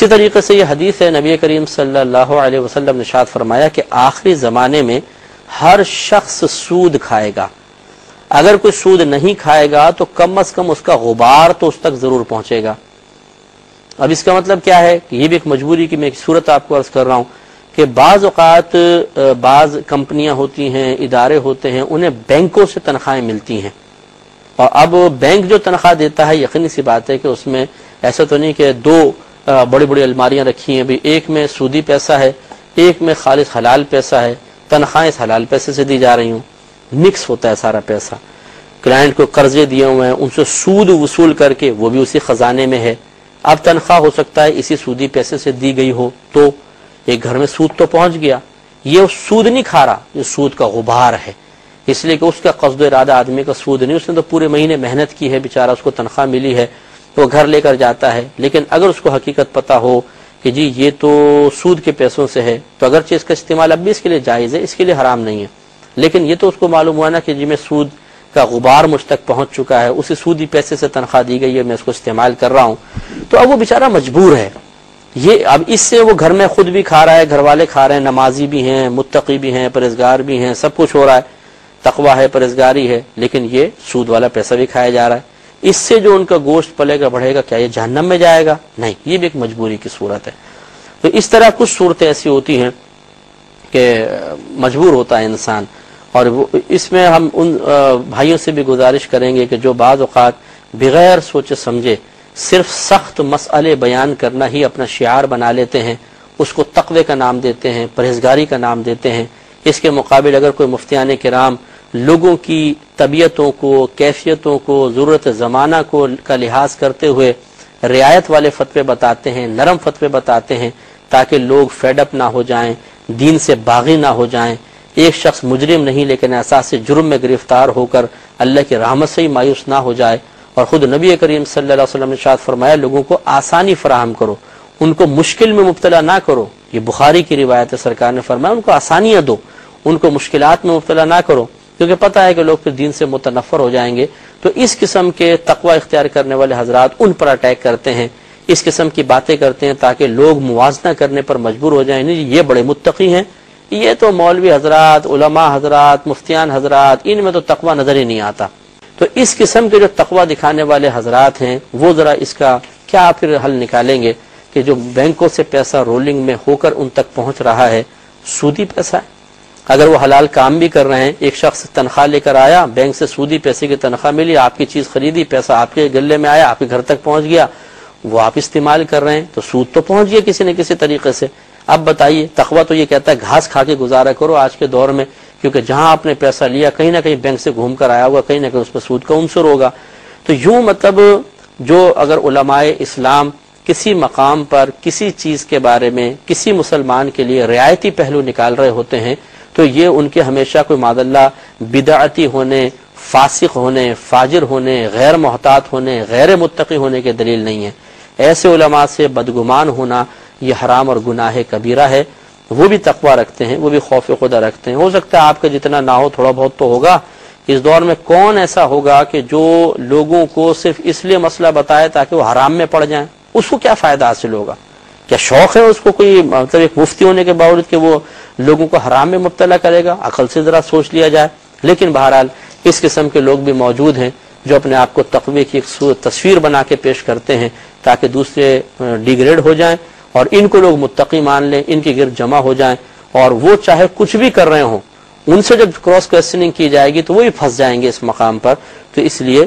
اسی طریقے سے یہ حدیث ہے، نبی کریم صلی اللہ علیہ وسلم نے ارشاد فرمایا کہ آخری زمانے میں ہر شخص سود کھائے گا، اگر کوئی سود نہیں کھائے گا تو کم از کم اس کا غبار تو اس تک ضرور پہنچے گا۔ اب اس کا مطلب کیا ہے کہ یہ بھی ایک مجبوری کی میں ایک صورت آپ کو عرض کر رہا ہوں کہ بعض اوقات بعض کمپنیاں ہوتی ہیں، ادارے ہوتے ہیں، انہیں بینکوں سے تنخواہیں ملتی ہیں، اور اب بینک جو تنخواہ دیتا ہے یقینی سی بات ہے کہ اس میں ایسا تو نہیں کہ دو بڑی بڑی الماریاں رکھی ہیں، بھی ایک میں سودی پیسہ ہے، ایک میں خالص حلال پیسہ ہے، تنخواہیں اس حلال پیسے سے دی جا رہی ہوں، مکس ہوتا ہے سارا پیسہ، کلائنٹ کو قرضے دیے ہوئے ہیں ان سے سود وصول کر کے وہ بھی اسی خزانے میں ہے، اب تنخواہ ہو سکتا ہے اسی سودی پیسے سے دی گئی ہو، تو ایک گھر میں سود تو پہنچ گیا، یہ سود نہیں کھا رہا، یہ سود کا غبار ہے، اس لیے کہ اس کا قصد و ارادہ آدمی کا سود نہیں، اس نے تو پورے مہینے محنت کی ہے، بیچارہ اس کو تنخواہ ملی ہے، وہ گھر لے کر جاتا ہے، لیکن اگر اس کو حقیقت پتہ ہو کہ جی یہ تو سود کے پیسوں سے ہے، تو اگرچہ اس کا استعمال اب بھی اس کے لیے جائز ہے، اس کے لیے حرام نہیں ہے، لیکن یہ تو اس کو معلوم ہوا نا کہ جی میں سود کا غبار مجھ تک پہنچ چکا ہے، اسی سودی پیسے سے تنخواہ دی گئی ہے، میں اس کو استعمال کر رہا ہوں، تو اب وہ بیچارہ مجبور ہے، یہ اب اس سے وہ گھر میں خود بھی کھا رہا ہے، گھر والے کھا رہے ہیں، نمازی بھی ہیں، متقی بھی ہیں، پرہیزگار بھی ہیں، سب کچھ ہو رہا ہے، تقویٰ ہے، پرہیزگاری ہے، لیکن یہ سود والا پیسہ بھی کھایا جا رہا ہے، اس سے جو ان کا گوشت پلے گا بڑھے گا، کیا یہ جہنم میں جائے گا؟ نہیں، یہ بھی ایک مجبوری کی صورت ہے۔ تو اس طرح کچھ صورتیں ایسی ہوتی ہیں کہ مجبور ہوتا ہے انسان، اور اس میں ہم ان بھائیوں سے بھی گزارش کریں گے کہ جو بعض اوقات بغیر سوچے سمجھے صرف سخت مسئلے بیان کرنا ہی اپنا شعار بنا لیتے ہیں، اس کو تقوی کا نام دیتے ہیں، پرہیزگاری کا نام دیتے ہیں، اس کے مقابل اگر کوئی مفتیان کرام لوگوں کی طبیعتوں کو، کیفیتوں کو، ضرورت زمانہ کو کا لحاظ کرتے ہوئے رعایت والے فتوے بتاتے ہیں، نرم فتوے بتاتے ہیں، تاکہ لوگ فیڈ اپ نہ ہو جائیں، دین سے باغی نہ ہو جائیں، ایک شخص مجرم نہیں لیکن احساس جرم میں گرفتار ہو کر اللہ کی رحمت سے ہی مایوس نہ ہو جائے، اور خود نبی کریم صلی اللہ علیہ وسلم نے ارشاد فرمایا لوگوں کو آسانی فراہم کرو، ان کو مشکل میں مبتلا نہ کرو، یہ بخاری کی روایت ہے، سرکار نے فرمایا ان کو آسانیاں دو، ان کو مشکلات میں مبتلا نہ کرو، کیونکہ پتہ ہے کہ لوگ پھر دین سے متنفر ہو جائیں گے، تو اس قسم کے تقوی اختیار کرنے والے حضرات ان پر اٹیک کرتے ہیں، اس قسم کی باتیں کرتے ہیں تاکہ لوگ موازنہ کرنے پر مجبور ہو جائیں، نہیں یہ بڑے متقی ہیں، یہ تو مولوی حضرات، علماء حضرات، مفتیان حضرات، ان میں تو تقوی نظر ہی نہیں آتا۔ تو اس قسم کے جو تقوی دکھانے والے حضرات ہیں وہ ذرا اس کا کیا پھر حل نکالیں گے کہ جو بینکوں سے پیسہ رولنگ میں ہو کر ان تک پہنچ رہا ہے سودی پیسہ ہے، اگر وہ حلال کام بھی کر رہے ہیں، ایک شخص تنخواہ لے کر آیا، بینک سے سودی پیسے کی تنخواہ ملی، آپ کی چیز خریدی، پیسہ آپ کے گلے میں آیا، آپ کے گھر تک پہنچ گیا، وہ آپ استعمال کر رہے ہیں، تو سود تو پہنچ گیا کسی نہ کسی طریقے سے۔ اب بتائیے، تقویٰ تو یہ کہتا ہے گھاس کھا کے گزارا کرو آج کے دور میں، کیونکہ جہاں آپ نے پیسہ لیا کہیں نہ کہیں بینک سے گھوم کر آیا ہوگا، کہیں نہ کہیں اس میں سود کا عنصر ہوگا۔ تو یوں مطلب جو اگر علماء اسلام کسی مقام پر کسی چیز کے بارے میں کسی مسلمان کے لیے رعایتی پہلو نکال رہے ہوتے ہیں تو یہ ان کے ہمیشہ کوئی معاذ اللہ بدعتی ہونے، فاسق ہونے، فاجر ہونے، غیر محتاط ہونے، غیر متقی ہونے کے دلیل نہیں ہے۔ ایسے علماء سے بدگمان ہونا یہ حرام اور گناہ کبیرہ ہے، وہ بھی تقوی رکھتے ہیں، وہ بھی خوف خدا رکھتے ہیں، ہو سکتا ہے آپ کا جتنا نہ ہو تھوڑا بہت تو ہوگا۔ اس دور میں کون ایسا ہوگا کہ جو لوگوں کو صرف اس لیے مسئلہ بتائے تاکہ وہ حرام میں پڑ جائیں؟ اس کو کیا فائدہ حاصل ہوگا؟ کیا شوق ہے اس کو کوئی مطلب ایک مفتی ہونے کے باوجود کہ وہ لوگوں کو حرام میں مبتلا کرے گا؟ عقل سے ذرا سوچ لیا جائے۔ لیکن بہرحال اس قسم کے لوگ بھی موجود ہیں جو اپنے آپ کو تقوی کی ایک تصویر بنا کے پیش کرتے ہیں تاکہ دوسرے ڈیگریڈ ہو جائیں اور ان کو لوگ متقی مان لیں، ان کے گرد جمع ہو جائیں، اور وہ چاہے کچھ بھی کر رہے ہوں ان سے جب کراس کوسچننگ کی جائے گی تو وہ بھی پھنس جائیں گے اس مقام پر۔ تو اس لیے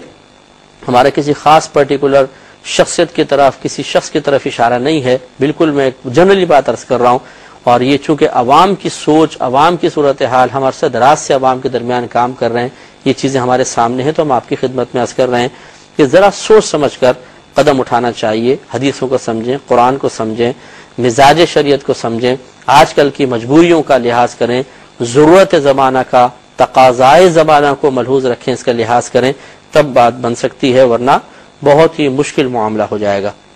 ہمارا کسی خاص پرٹیکولر شخصیت کی طرف، کسی شخص کی طرف اشارہ نہیں ہے، بالکل میں جنرلی بات عرض کر رہا ہوں، اور یہ چونکہ عوام کی سوچ، عوام کی صورتحال، ہم عرصہ دراز سے عوام کے درمیان کام کر رہے ہیں، یہ چیزیں ہمارے سامنے ہیں، تو ہم آپ کی خدمت میں عرض کر رہے ہیں کہ ذرا سوچ سمجھ کر قدم اٹھانا چاہیے، حدیثوں کو سمجھیں، قرآن کو سمجھیں، مزاج شریعت کو سمجھیں، آج کل کی مجبوریوں کا لحاظ کریں، ضرورت زمانہ کا، تقاضائے زمانہ کو ملحوظ رکھیں، اس کا لحاظ کریں، تب بات بن سکتی ہے، ورنہ بہت ہی مشکل معاملہ ہو جائے گا۔